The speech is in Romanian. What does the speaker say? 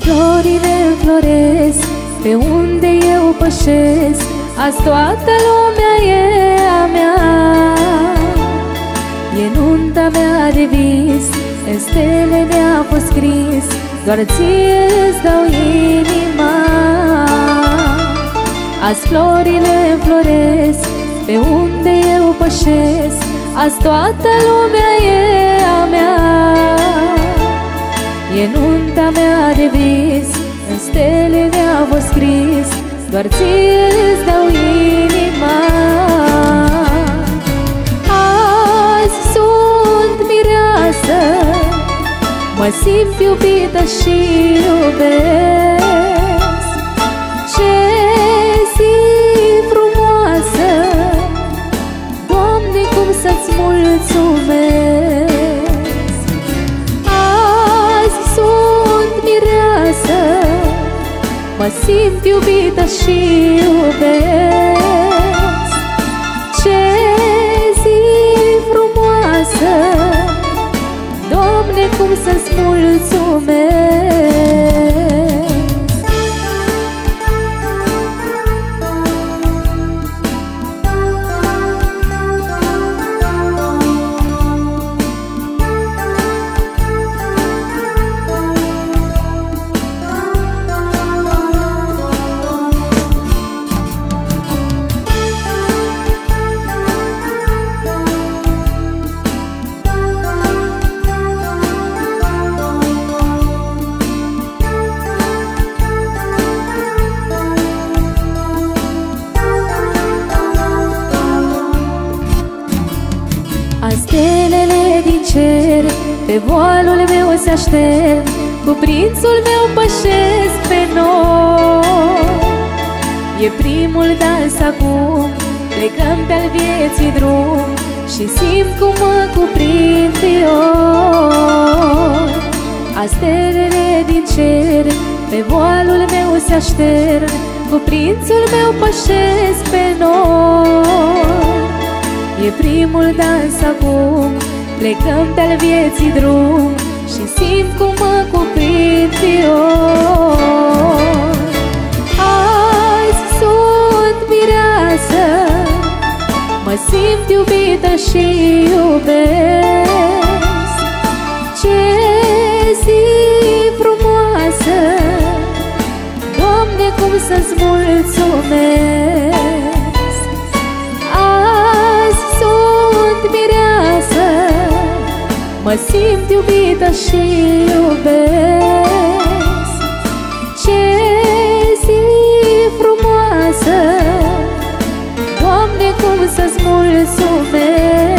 florile înfloresc pe unde eu pășesc, azi toată lumea e a mea. E nunta mea de vis, în stele ne-a fost scris, doar ție-ți dau inima. Azi florile înfloresc pe unde eu pășesc, azi toată lumea e a mea. E nunta mea de vis, în stele ne-a fost scris, doar ție-ți dau inima. Azi sunt mireasă, mă simt iubită și iubesc. Ce zi frumoasă, Doamne, cum să-ți mulțumesc. Azi sunt mireasă, mă simt iubită și iubesc. Ce zi frumoasă, Doamne, cum să-ți mulțumesc. Stelele din cer pe voalul meu se așterg, cu prințul meu pășesc pe nor. E primul dans acum, plecăm pe-al vieții drum și simt cum mă cuprind fior. A stelele din cer pe voalul meu se așterg, cu prințul meu pășesc pe nor. E primul dans acum, plecăm pe-al vieții drum și simt cum mă cuprind fior. Azi sunt mireasă, mă simt iubită și iubesc. Ce zi frumoasă, Doamne, cum să-ți mulțumesc. Mă simt iubită și iubesc. Ce zi frumoasă, Doamne, cum să-ți mulțumesc.